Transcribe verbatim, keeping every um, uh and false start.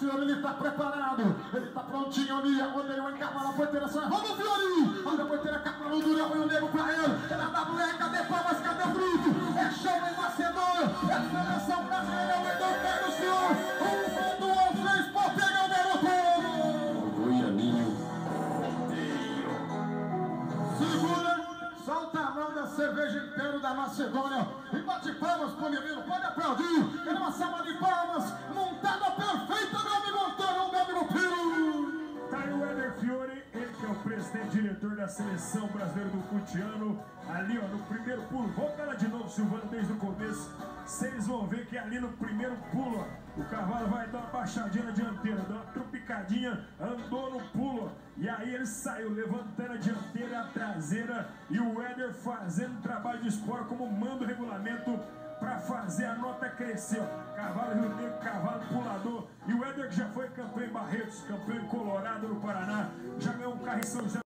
senhor, ele tá preparado. Ele tá prontinho ali. Onde ele vai encavar na porteira, só errou no Fiori. Olha a porteira, capa no Durão e o nego pra ele. Ele é W R, cadê Palmas, cadê Fruto? É show em Macedônia. É a seleção brasileira, o Edão pega o senhor. Um, dois, três, pode pegar o garoto. Goianinho. Segura. Solta a mão da cerveja inteira da Macedônia e bate palmas pro menino, pode aplaudir. Quero uma salva de palmas, montada perfeita, meu amigo Antônio, meu amigo Piro. Tá aí o Éder Fiori, ele que é o presidente diretor da seleção brasileira do Futiano. Ali, ó, no primeiro pulo, volta lá de novo, Silvano, desde o começo. Vocês vão ver que ali no primeiro pulo, ó, o cavalo vai dar uma baixadinha na dianteira, dar uma trupicadinha, andou no pulo, e aí ele saiu levantando a dianteira e a traseira, e o Éder fazendo trabalho de esporte como manda o regulamento para fazer a nota crescer. Ó. Cavalo Rio Negro, cavalo pulador, e o Éder que já foi campeão em Barretos, campeão em Colorado, no Paraná, já ganhou um carro em São José.